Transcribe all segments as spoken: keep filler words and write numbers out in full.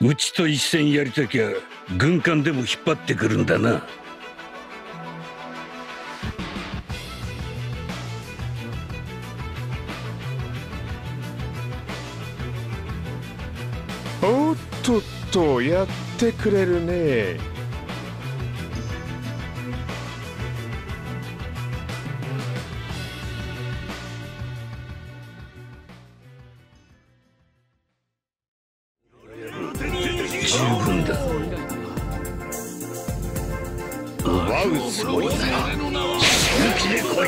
うちと一戦やりたきゃ軍艦でも引っ張ってくるんだな。 おっとっとやってくれるね。 十分だ。奪うつもりなら本気で来い。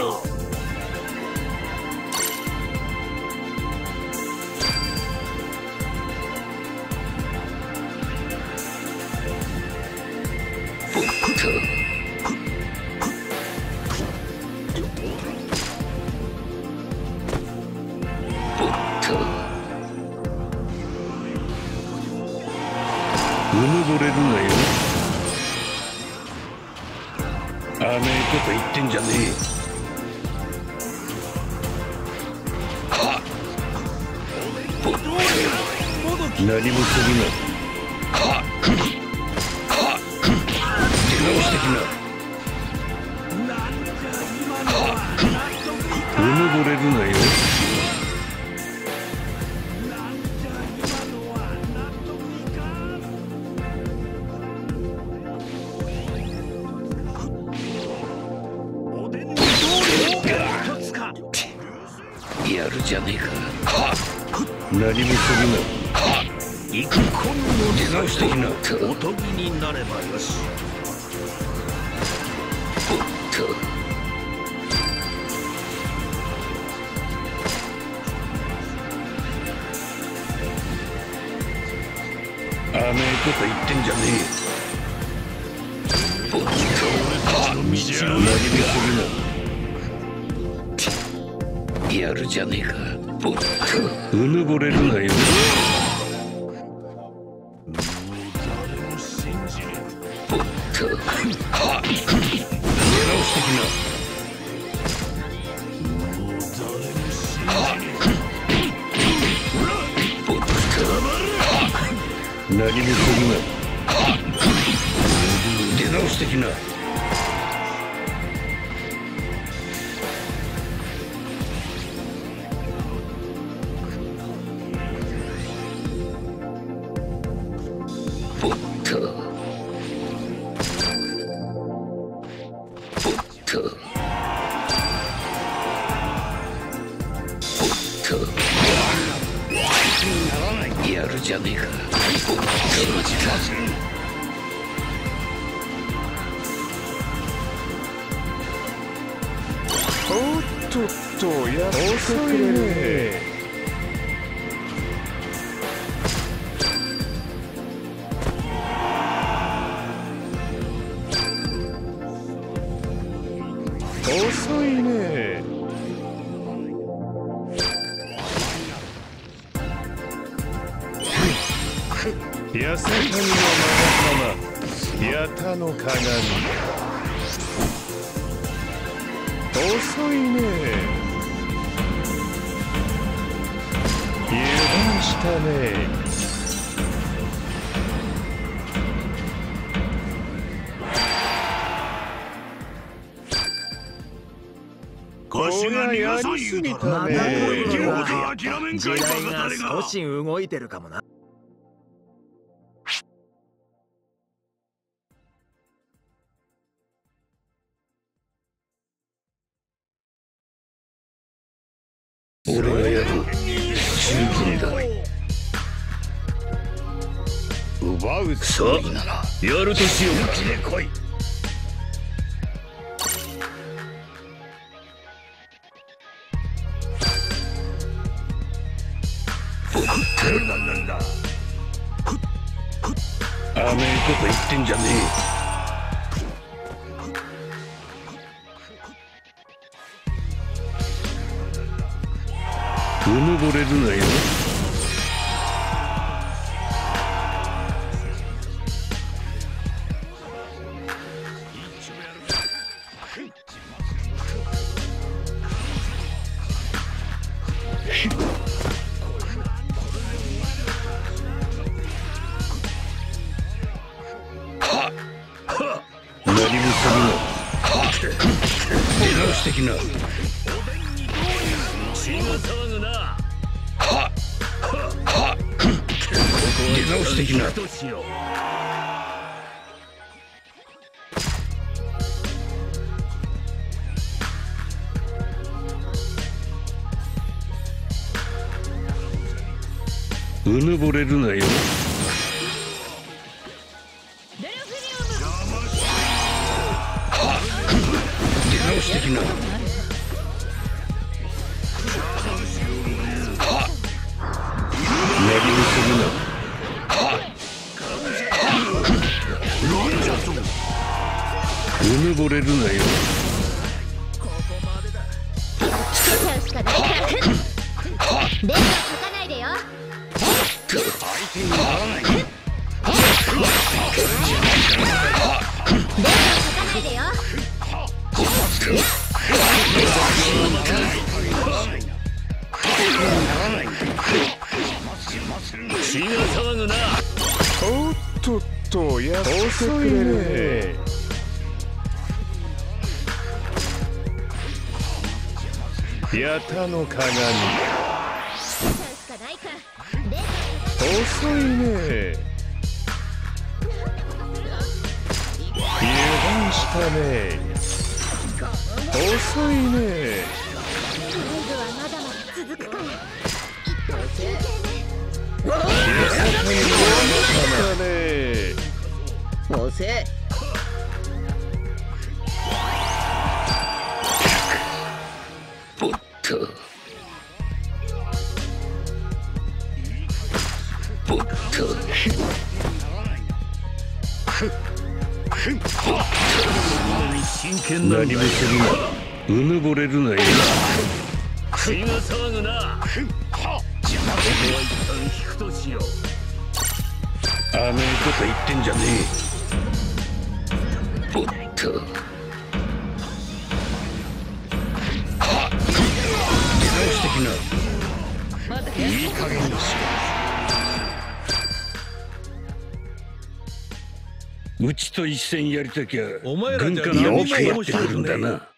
うぬぼれるなよ。あめえこと言ってんじゃねえ。はっ何もするな。はっはっ出直してきな。はっうぬぼれるなよ。やるじゃねえか。はっ何もするな。はっ行くこんの出直してきな。おとぎになればよし。おっとあめえこと言ってんじゃねえ。おっとはっ何もするな。やるじゃねえか。おっとうぬぼれるなよ。おっとはっ出直してきな。はっおっとはっ何もするな。はっ出直してきな。おっとおっとおっとやるじゃねえか。おっとおっとっとやってくれるね。遅いね。八坂神のマガ様、八田の鏡。遅いね。油断したね。 腰がやりすぎたね。 時代が少し動いてるかもな。 俺がやる。十分だ。奪うつもりならやるとしよう。本気で来い。なんだ。あめえこと言ってんじゃねえ。うぬぼれるなよ。 してきな。 血が騒ぐな。 はは出直してきな。 どうしよう。 うぬぼれるなよ。は出直してきな。は練りすぎな。はうぬぼれるなよ。 電話書かないでよ。 相手にならない。 電話書かないでよ。 血が騒ぐな。 おっとっとやってくれる。やたの鏡。遅いね。油断したね。遅いね。 ライブはまだまだ続くから。一旦休憩ね。 だね。 遅い。 おっとおっと真剣なんだよ。 何もするな。うぬぼれるなよ。 血が騒ぐな。ここは一旦引くとしよう。 あめえこと言ってんじゃねえ。おっとは出直してきな。いい加減にしろ。うちと一戦やりたきゃお前らじゃ軍艦がよくやってくるんだな。